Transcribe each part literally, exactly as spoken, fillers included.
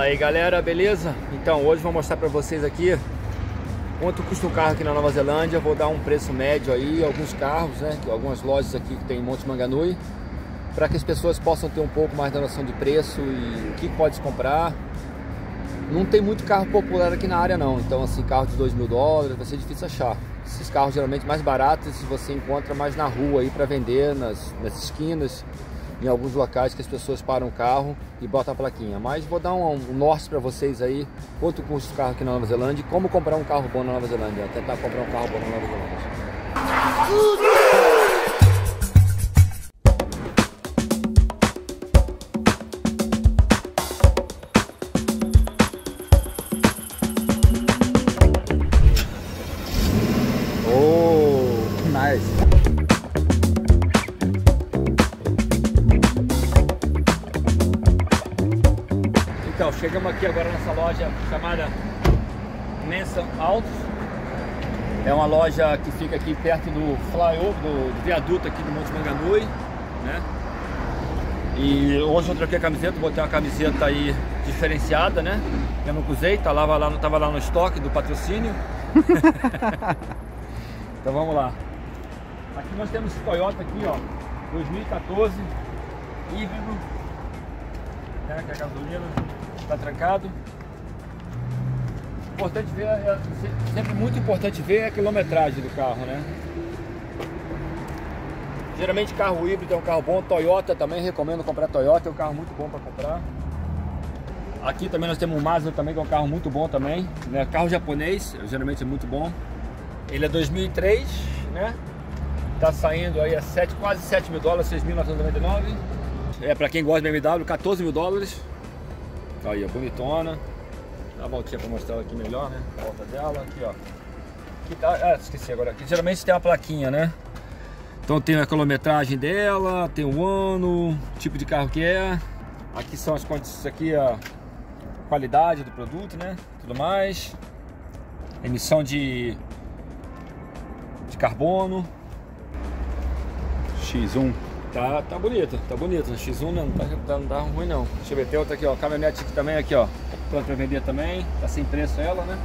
aí galera, beleza? Então hoje vou mostrar pra vocês aqui quanto custa um carro aqui na Nova Zelândia. Vou dar um preço médio aí, alguns carros, né? Algumas lojas aqui que tem em Monte Manganui, para que as pessoas possam ter um pouco mais da noção de preço e o que pode comprar. Não tem muito carro popular aqui na área não, então assim, carro de dois mil dólares vai ser difícil achar. Esses carros geralmente mais baratos você encontra mais na rua aí para vender, nas, nas esquinas, em alguns locais que as pessoas param o carro e botam a plaquinha. Mas vou dar um, um norte para vocês aí, quanto custa o carro aqui na Nova Zelândia e como comprar um carro bom na Nova Zelândia. Tentar comprar um carro bom na Nova Zelândia. Então, chegamos aqui agora nessa loja chamada Manson Autos. É uma loja que fica aqui perto do flyover, do, do viaduto aqui do Monte Manganui, né? E hoje eu troquei a camiseta, botei uma camiseta aí diferenciada, né? Eu não usei, tá lá, lá, não tava lá no estoque do patrocínio. Então vamos lá. Aqui nós temos esse Toyota aqui, ó, dois mil e quatorze, híbrido, né, que é gasolina, tá trancado. Importante ver, é, sempre muito importante ver a quilometragem do carro, né? Geralmente carro híbrido é um carro bom, Toyota também recomendo comprar Toyota, é um carro muito bom para comprar. Aqui também nós temos um Mazda também, que é um carro muito bom também, né? Carro japonês, geralmente é muito bom. Ele é dois mil e três, né? Tá saindo aí a sete, quase sete mil dólares, seis mil novecentos e noventa e nove. É para quem gosta de B M W, quatorze mil dólares. Aí, ó, bonitona. Dá uma voltinha para mostrar ela aqui melhor, né? A volta dela, aqui, ó. Aqui tá, ah, esqueci agora. Aqui geralmente tem uma plaquinha, né? Então tem a quilometragem dela, tem o ano, tipo de carro que é. Aqui são as condições, aqui a qualidade do produto, né? Tudo mais. Emissão de, de carbono. X um. Tá, tá bonito, tá bonito. No X um não tá, não tá ruim não. Deixa eu ver, tem outra aqui, ó. Caminhonete aqui também, aqui, ó. Pronto pra vender também. Tá sem preço ela, né?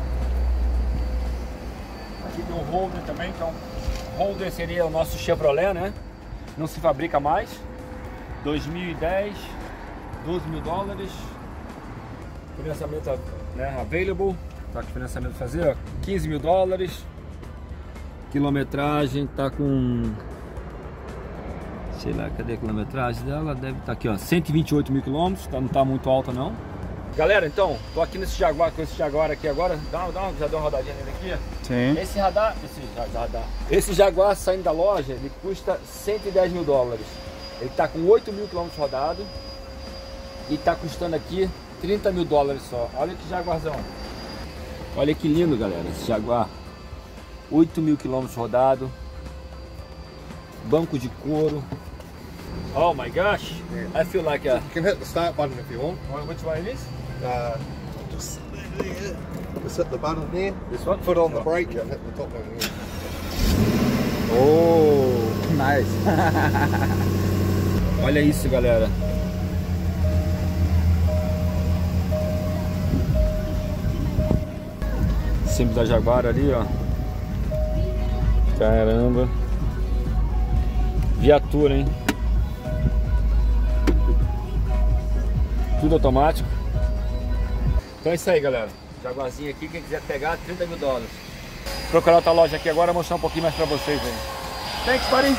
Aqui tem um Holder também, então. Holder seria o nosso Chevrolet, né? Não se fabrica mais. dois mil e dez, doze mil dólares. Financiamento, né? Available. Tá com financiamento fazer, ó. quinze mil dólares. Quilometragem tá com... sei lá, cadê a quilometragem dela? Deve estar aqui, ó, cento e vinte e oito mil quilômetros, tá, não tá muito alta não. Galera, então, tô aqui nesse Jaguar, com esse Jaguar aqui agora, dá, dá uma, já deu uma rodadinha nele aqui. Sim. Esse radar, esse, radar, esse Jaguar saindo da loja, ele custa cento e dez mil dólares. Ele tá com oito mil quilômetros rodados e tá custando aqui trinta mil dólares só. Olha que Jaguarzão. Olha que lindo, galera, esse Jaguar. oito mil quilômetros rodados. Banco de couro. Oh my gosh, yeah. I feel like a... You can hit the start button if you want. Which one is? Uh, just, just hit the button there. This one? Put on the brake and hit the top one here. Oh, nice. Olha isso, galera. Símbolo da Jaguar ali, ó. Caramba. Viatura, hein? Tudo automático. Então é isso aí, galera. Jaguarzinho aqui, quem quiser pegar, trinta mil dólares. Vou procurar outra loja aqui agora, mostrar um pouquinho mais pra vocês aí. Thanks, buddy.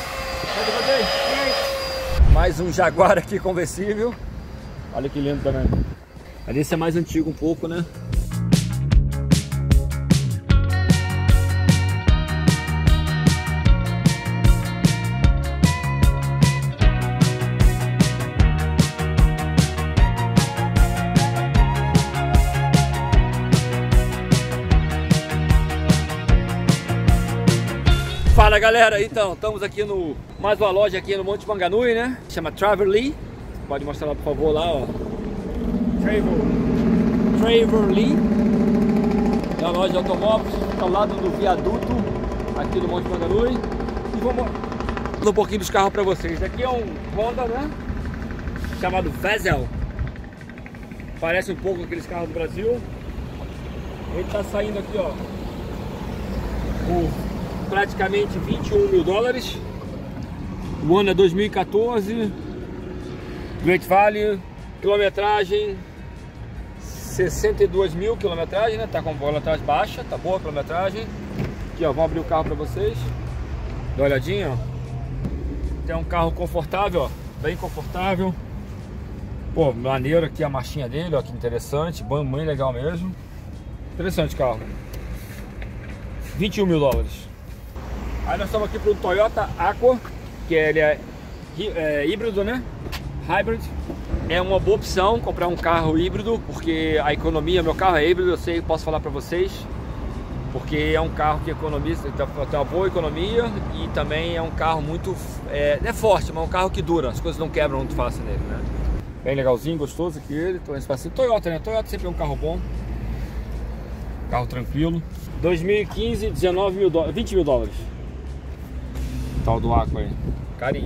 Mais um Jaguar aqui conversível. Olha que lindo também. Ali esse é mais antigo um pouco, né? Fala galera, então estamos aqui no mais uma loja aqui no Monte Manganui, né? Chama Traverly. Pode mostrar lá por favor lá, ó. Traverly. É uma loja de automóveis, está ao lado do viaduto aqui do Monte Manganui. E vou mostrar um pouquinho dos carros para vocês. Aqui é um Honda, né? Chamado Vezel. parece um pouco com aqueles carros do Brasil. Ele está saindo aqui, ó, por praticamente vinte e um mil dólares. O ano é dois mil e quatorze. Great Value, quilometragem sessenta e dois mil quilometragem, né? Tá com quilometragem baixa, tá boa a quilometragem. Aqui, ó, vamos abrir o carro para vocês. Dá uma olhadinha, ó. Tem um carro confortável, ó, bem confortável. Pô, maneiro aqui a marchinha dele, ó, que interessante, bem, bem legal mesmo. Interessante carro. vinte e um mil dólares. Aí nós estamos aqui para o Toyota Aqua, que ele é, é híbrido, né? Hybrid. É uma boa opção comprar um carro híbrido, porque a economia, meu carro é híbrido, eu sei, posso falar para vocês, porque é um carro que economiza, tem uma boa economia e também é um carro muito, é, é forte, mas é um carro que dura, as coisas não quebram muito fácil nele, né? Bem legalzinho, gostoso aqui ele, então, Toyota, né? Toyota sempre é um carro bom, carro tranquilo. dois mil e quinze, dezenove mil dólares, vinte mil dólares. Tal do Aqua aí, carinho.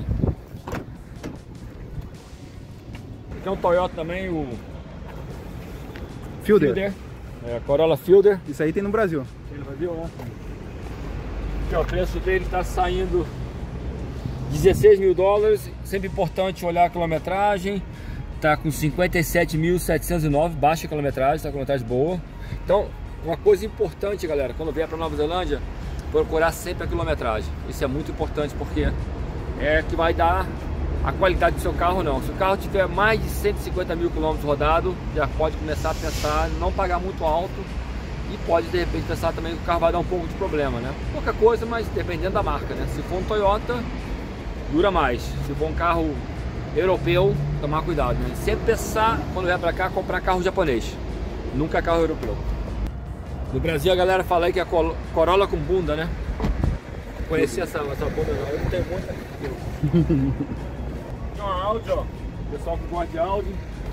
Aqui é um Toyota também, o Fielder. Fielder. É, Corolla Fielder. Isso aí tem no Brasil. Tem no Brasil, né? Aqui, ó, o preço dele está saindo dezesseis mil dólares. Sempre importante olhar a quilometragem. Tá com cinquenta e sete mil setecentos e nove, baixa quilometragem, tá com quilometragem boa. Então, uma coisa importante, galera, quando vier para Nova Zelândia, procurar sempre a quilometragem. Isso é muito importante porque é que vai dar a qualidade do seu carro. Não, se o carro tiver mais de cento e cinquenta mil quilômetros rodado, já pode começar a pensar em não pagar muito alto e pode de repente pensar também que o carro vai dar um pouco de problema, né? Pouca coisa, mas dependendo da marca, né? Se for um Toyota, dura mais. Se for um carro europeu, tomar cuidado, né? Sempre pensar, quando vier para cá, comprar carro japonês, nunca carro europeu. No Brasil a galera fala aí que é Corolla com bunda, né? Conheci essa, essa bunda não, eu não tenho muita aqui. Tem uma Audi, ó, pessoal que gosta de Audi.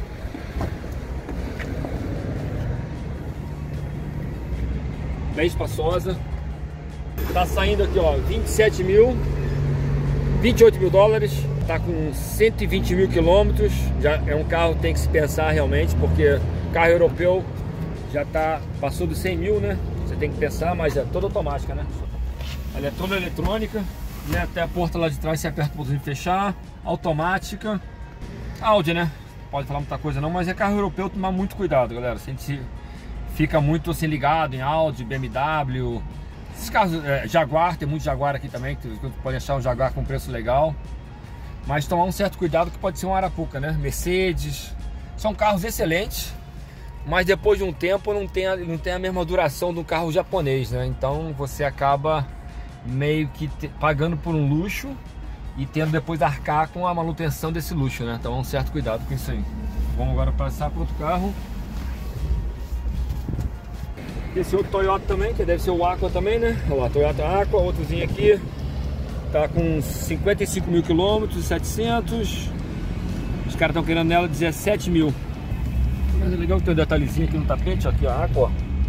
Bem espaçosa. Tá saindo aqui, ó, vinte e sete mil, vinte e oito mil dólares. Tá com cento e vinte mil quilômetros. Já é um carro que tem que se pensar realmente, porque carro europeu já tá, passou dos cem mil, né? Você tem que pensar, mas é toda automática, né? Ela é toda eletrônica, né? Até a porta lá de trás você aperta o botão de fechar, automática. Audi, né? Pode falar muita coisa não, mas é carro europeu, tomar muito cuidado, galera. A gente fica muito assim ligado em Audi, B M W, esses carros, é, Jaguar, tem muito Jaguar aqui também, que você pode achar um Jaguar com preço legal. Mas tomar um certo cuidado que pode ser um Arapuca, né? Mercedes, são carros excelentes, mas depois de um tempo não tem a, não tem a mesma duração do carro japonês, né? Então você acaba meio que te, pagando por um luxo e tendo depois de arcar com a manutenção desse luxo, né? Então um certo cuidado com isso aí. Vamos agora passar para outro carro. Esse outro Toyota também, que deve ser o Aqua também, né? Olha lá, Toyota Aqua, outrozinho aqui. Tá com cinquenta e cinco mil quilômetros e setecentos. Os caras estão querendo nela dezessete mil. Mas é legal que tem um detalhezinho aqui no tapete, ó, aqui a Aqua.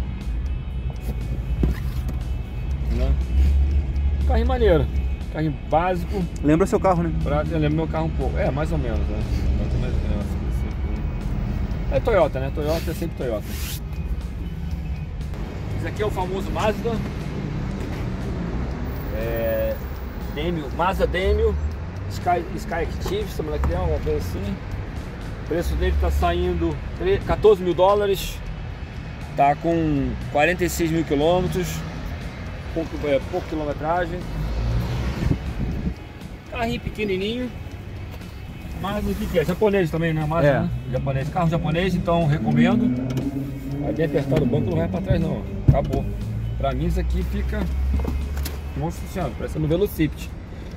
Né? Carrinho maneiro, carrinho básico. Lembra seu carro, né? Pra, lembra meu carro um pouco, é, mais ou menos, né? É Toyota, né? Toyota é sempre Toyota. Esse aqui é o famoso Mazda. É... Demio, Mazda Demio Sky, Sky Active, se não é alguma coisa assim. O preço dele está saindo quatorze mil dólares. Tá com quarenta e seis mil quilômetros, pouco, é, pouco quilometragem. Carrinho pequenininho. Mas o que é? Japonês também, né? Mazda, é. Né? Japonês, carro japonês, então recomendo. Vai bem apertado o banco, não vai para trás não. Acabou. Pra mim isso aqui fica... Nossa senhora, parece no Velocipede.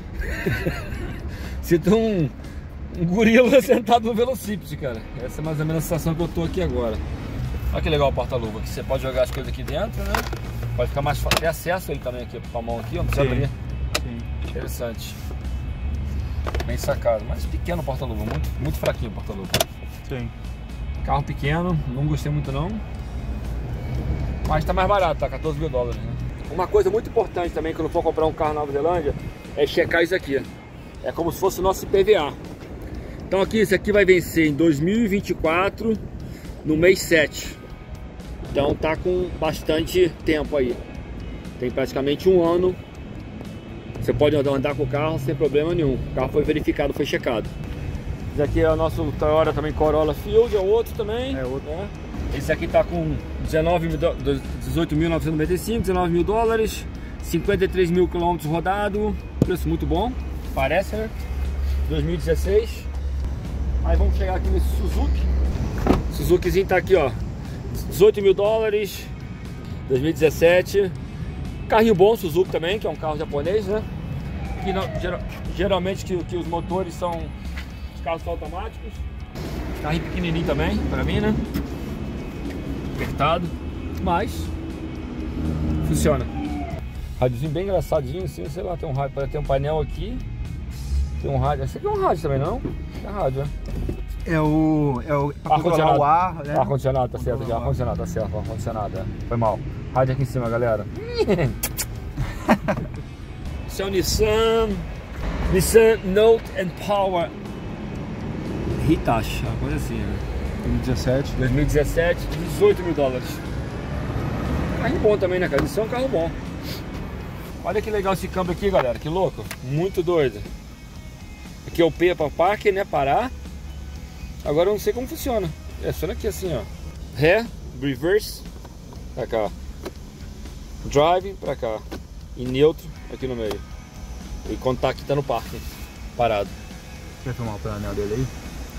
Sinto um, um gorila sentado no Velocipede, cara. Essa é mais ou menos a sensação que eu tô aqui agora. Olha que legal o porta-luva, que você pode jogar as coisas aqui dentro, né? Pode ficar mais fácil. Tem acesso ele também aqui com a mão aqui, ó, não precisa abrir. Sim. Interessante. Bem sacado, mas pequeno o porta-luva, muito, muito fraquinho o porta-luva. Sim. Carro pequeno, não gostei muito não. Mas tá mais barato, tá? quatorze mil dólares, né? Uma coisa muito importante também quando for comprar um carro na Nova Zelândia é checar isso aqui. É como se fosse o nosso I P V A. Então aqui, isso aqui vai vencer em dois mil e vinte e quatro, no mês sete. Então tá com bastante tempo aí. Tem praticamente um ano. Você pode andar com o carro sem problema nenhum. O carro foi verificado, foi checado. Esse aqui é o nosso Toyota também Corolla Field, é outro também. É outro, né? Esse aqui tá com dezoito mil novecentos e noventa e cinco, dezenove mil dólares, cinquenta e três mil quilômetros rodados. Preço muito bom, parece, né? dois mil e dezesseis. Aí vamos chegar aqui nesse Suzuki. Suzukizinho tá aqui, ó, dezoito mil dólares, dois mil e dezessete. Carrinho bom, Suzuki também, que é um carro japonês, né? Que não, geral, geralmente que, que os motores são os carros automáticos. Carrinho pequenininho também, pra mim, né? Apertado, mas funciona. Rádiozinho bem engraçadinho, assim, sei lá, tem um rádio, parece ter um painel aqui. Tem um rádio, esse aqui é um rádio também, não? É rádio, né? É o... é o... pra controlar o ar, né? Ar-condicionado, tá certo, ar-condicionado, tá certo, ar-condicionado, é. Foi mal. Rádio aqui em cima, galera. Esse é o Nissan Nissan Note and Power Hitachi, uma coisa assim, né? dois mil e dezessete. dois mil e dezessete, dezoito mil dólares. Carro bom também, né, cara? Isso é um carro bom. Olha que legal esse câmbio aqui, galera. Que louco. Muito doido. Aqui é o P para parque, né? Parar. Agora eu não sei como funciona. É só aqui assim, ó. Ré, reverse, pra cá. Drive, pra cá. E neutro, aqui no meio. E quando tá aqui, tá no parque. Parado. Quer filmar o painel dele aí?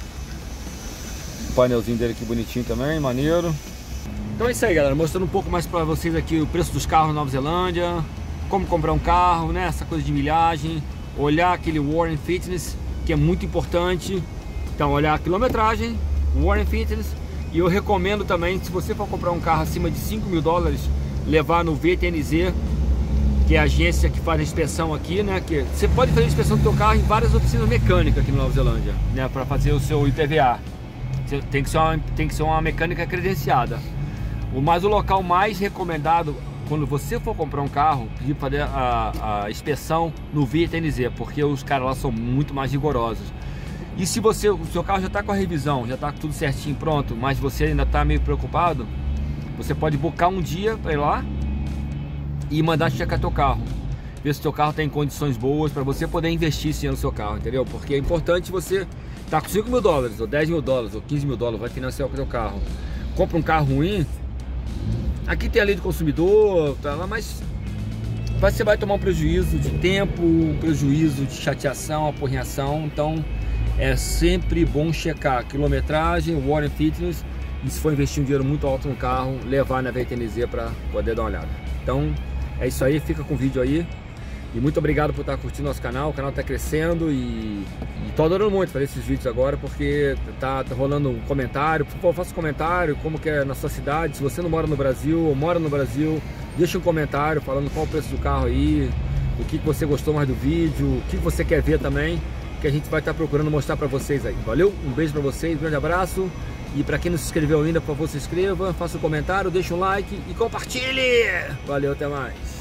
O painelzinho dele aqui bonitinho também, maneiro. Então é isso aí, galera, mostrando um pouco mais pra vocês aqui o preço dos carros na Nova Zelândia, como comprar um carro, né, essa coisa de milhagem, olhar aquele Warren Fitness, que é muito importante. Então olhar a quilometragem, Warren Fitness, e eu recomendo também, se você for comprar um carro acima de cinco mil dólares, levar no V T N Z, que é a agência que faz a inspeção aqui, né, que você pode fazer a inspeção do seu carro em várias oficinas mecânicas aqui na Nova Zelândia, né, para fazer o seu I P V A. Tem que ser uma, tem que ser uma mecânica credenciada. Mas o local mais recomendado quando você for comprar um carro, pedir para fazer a, a inspeção no V T N Z, porque os caras lá são muito mais rigorosos. E se você, o seu carro já está com a revisão, já está tudo certinho, pronto, mas você ainda está meio preocupado, você pode buscar um dia para ir lá e mandar checar teu carro, ver se o teu carro está em condições boas para você poder investir sim no seu carro, entendeu? Porque é importante você tá com cinco mil dólares, ou dez mil dólares, ou quinze mil dólares, vai financiar o seu carro. Compra um carro ruim, aqui tem a lei do consumidor, tá lá, mas você vai tomar um prejuízo de tempo, um prejuízo de chateação, aporreação. Então é sempre bom checar a quilometragem, o Warren Fitness, e se for investir um dinheiro muito alto no carro, levar na V T N Z para poder dar uma olhada. Então é isso aí, fica com o vídeo aí. E muito obrigado por estar curtindo nosso canal, o canal está crescendo e estou adorando muito fazer esses vídeos agora, porque tá, tá rolando um comentário. Por favor, faça um comentário, como que é na sua cidade, se você não mora no Brasil ou mora no Brasil, deixa um comentário falando qual o preço do carro aí, o que você gostou mais do vídeo, o que você quer ver também, que a gente vai estar procurando mostrar para vocês aí. Valeu? Um beijo para vocês, um grande abraço, e para quem não se inscreveu ainda, por favor, se inscreva, faça um comentário, deixa um like e compartilhe! Valeu, até mais!